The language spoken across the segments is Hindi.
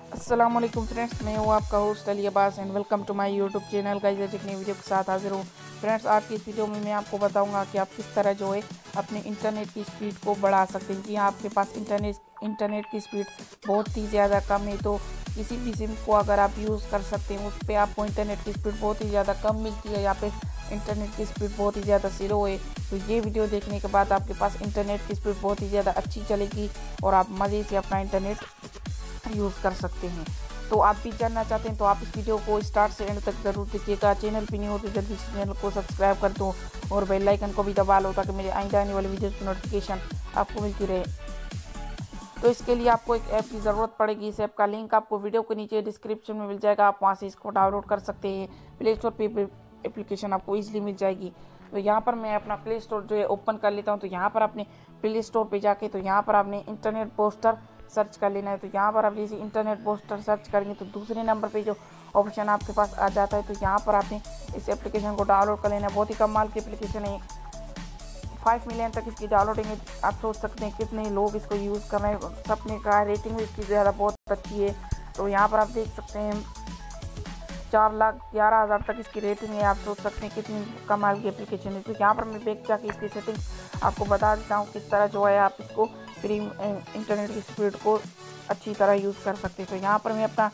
अस्सलाम वालेकुम फ्रेंड्स, मैं हूँ आपका host Ali Abbas and welcome to my YouTube channel. Guys आज एक नई वीडियो के साथ हाजिर हूँ। फ्रेंड्स आज की इस वीडियो में मैं आपको बताऊंगा कि आप किस तरह जो है अपने इंटरनेट की स्पीड को बढ़ा सकते हैं। कि आपके पास इंटरनेट की स्पीड बहुत ही ज़्यादा कम है तो किसी भी सिम को अगर आप यूज़ कर सकते हैं, उस पर आपको इंटरनेट की स्पीड बहुत ही ज़्यादा कम मिलती है या फिर इंटरनेट की स्पीड बहुत ही ज़्यादा स्लो है। तो ये वीडियो देखने के बाद आपके पास इंटरनेट की स्पीड बहुत ही ज़्यादा अच्छी चलेगी और आप मज़े से अपना इंटरनेट यूज़ कर सकते हैं। तो आप भी जानना चाहते हैं तो आप इस वीडियो को स्टार्ट से एंड तक जरूर देखिएगा। चैनल पर नहीं हो तो जल्दी से चैनल को सब्सक्राइब कर दो और बेल आइकन को भी दबा लो ताकि मेरे आइंदा आने वाली वीडियोस की नोटिफिकेशन आपको मिलती रहे। तो इसके लिए आपको एक ऐप की ज़रूरत पड़ेगी। इस ऐप का लिंक आपको वीडियो के नीचे डिस्क्रिप्शन में मिल जाएगा, आप वहाँ से इसको डाउनलोड कर सकते हैं। प्ले स्टोर पर एप्लीकेशन आपको ईजिली मिल जाएगी। तो यहाँ पर मैं अपना प्ले स्टोर जो है ओपन कर लेता हूँ। तो यहाँ पर अपने प्ले स्टोर पे जाके तो यहाँ पर आपने इंटरनेट बूस्टर सर्च कर लेना है। तो यहाँ पर आप जैसे इंटरनेट बूस्टर सर्च करेंगे तो दूसरे नंबर पे जो ऑप्शन आपके पास आ जाता है, तो यहाँ पर आपने इस एप्लीकेशन को डाउनलोड कर लेना है। बहुत ही कमाल की एप्लीकेशन है, 5 मिलियन तक इसकी डाउनलोडिंग है। आप सोच सकते हैं कितने लोग इसको यूज़ कर रहे हैं। सबने कहा रेटिंग भी इसकी ज़्यादा बहुत अच्छी है। तो यहाँ पर आप देख सकते हैं 4,11,000 तक इसकी रेटिंग है। आप सोच सकते हैं कितनी कमाल की एप्लीकेशन है। तो यहाँ पर मैं बैक जाके इसकी सेटिंग आपको बता देता हूँ किस तरह जो है आप इसको फ्री इंटरनेट की स्पीड को अच्छी तरह यूज़ कर सकते हैं। तो यहाँ पर मैं अपना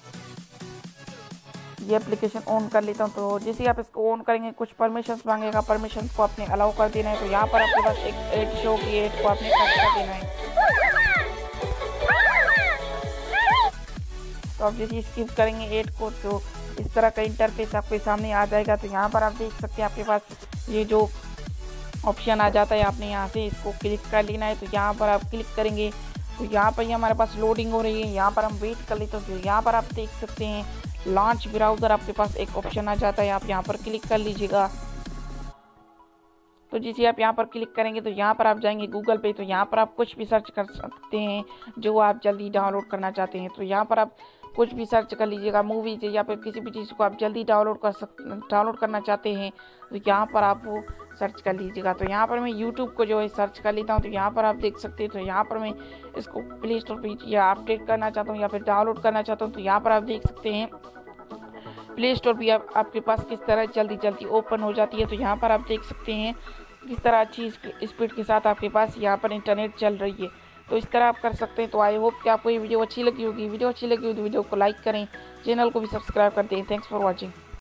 ये एप्लीकेशन ऑन कर लेता हूँ। तो जैसे ही आप इसको ऑन करेंगे कुछ परमिशंस मांगेगा, परमिशंस को आपने अलाउ कर देना है। तो यहाँ पर आपके पास एक ऐड शो की ऐड को आपने कट कर देना है। तो आप जैसे स्किप करेंगे ऐड को तो इस तरह का इंटरफेस आपके सामने आ जाएगा। तो यहाँ पर आप देख सकते हैं आपके पास ये जो ऑप्शन आ जाता है, आपने यहाँ से इसको क्लिक कर लेना है। तो यहाँ पर आप क्लिक करेंगे तो यहाँ पर ये हमारे पास लोडिंग हो रही है। यहाँ पर हम वेट कर लेते हैं। तो यहाँ पर आप देख सकते हैं लॉन्च ब्राउज़र आपके पास एक ऑप्शन आ जाता है, आप यहाँ पर क्लिक कर लीजिएगा। तो जैसे आप यहाँ पर क्लिक करेंगे तो यहाँ पर आप जाएंगे गूगल पे। तो यहाँ पर आप कुछ भी सर्च कर सकते हैं जो आप जल्दी डाउनलोड करना चाहते हैं। तो यहाँ पर आप कुछ भी सर्च कर लीजिएगा, मूवीज या फिर किसी भी चीज़ को आप जल्दी डाउनलोड करना चाहते हैं तो यहाँ पर आप वो सर्च कर लीजिएगा। तो यहाँ पर मैं यूट्यूब को जो है सर्च कर लेता हूँ। तो यहाँ पर आप देख सकते हैं। तो यहाँ पर मैं इसको प्ले स्टोर पर या अपडेट करना चाहता हूँ या फिर डाउनलोड करना चाहता हूँ। तो यहाँ पर आप देख सकते हैं प्ले स्टोर भी आपके पास किस तरह जल्दी ओपन हो जाती है। तो यहाँ पर आप देख सकते हैं किस तरह अच्छी स्पीड के साथ आपके पास यहाँ पर इंटरनेट चल रही है। तो इस तरह आप कर सकते हैं। तो आई होप कि आपको ये वीडियो अच्छी लगी होगी। वीडियो अच्छी लगी हो तो वीडियो को लाइक करें, चैनल को भी सब्सक्राइब कर दें। Thanks for watching.